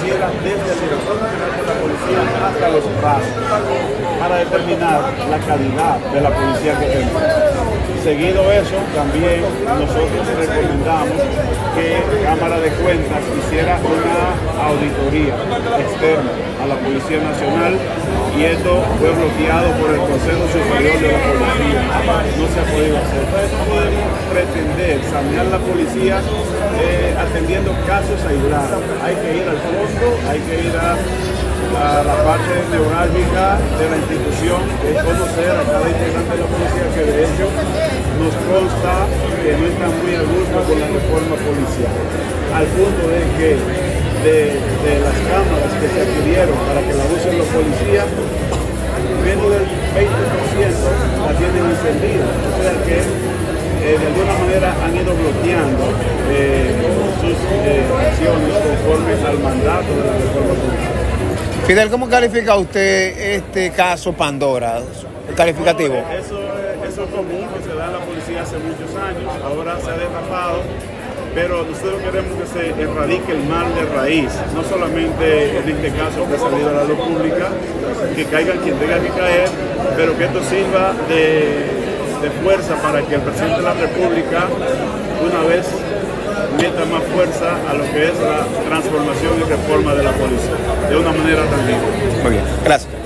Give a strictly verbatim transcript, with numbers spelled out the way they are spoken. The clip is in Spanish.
hiciera desde el director nacional de la policía hasta los brazos para determinar la calidad de la policía que tenemos. Seguido eso, también nosotros recomendamos que Cámara de Cuentas hiciera una auditoría externa a la Policía Nacional, y esto fue bloqueado por el Consejo Superior de la Policía. No se ha podido hacer. Entonces no podemos pretender sanear la policía eh, atendiendo casos aislados. Hay que ir al fondo, hay que ir a a la parte neurálgica de la institución, es conocer a cada integrante de la policía, que de hecho nos consta que no están muy a gusto con la reforma policial, al punto de que de, de las cámaras que se adquirieron para que la usen los policías, menos del veinte por ciento la tienen encendida, o sea que eh, de alguna manera han ido bloqueando eh, sus eh, acciones conforme al mandato de la reforma policial. Fidel, ¿cómo califica usted este caso Pandora? ¿Calificativo? No, eso, eso es común, que se da en la policía hace muchos años, ahora se ha destapado, pero nosotros queremos que se erradique el mal de raíz, no solamente en este caso que ha salido a la luz pública, que caiga quien tenga que caer, pero que esto sirva de, de fuerza para que el presidente de la República, una vez meta más fuerza a lo que es la transformación y reforma de la policía, de una manera tangible. Muy bien, gracias.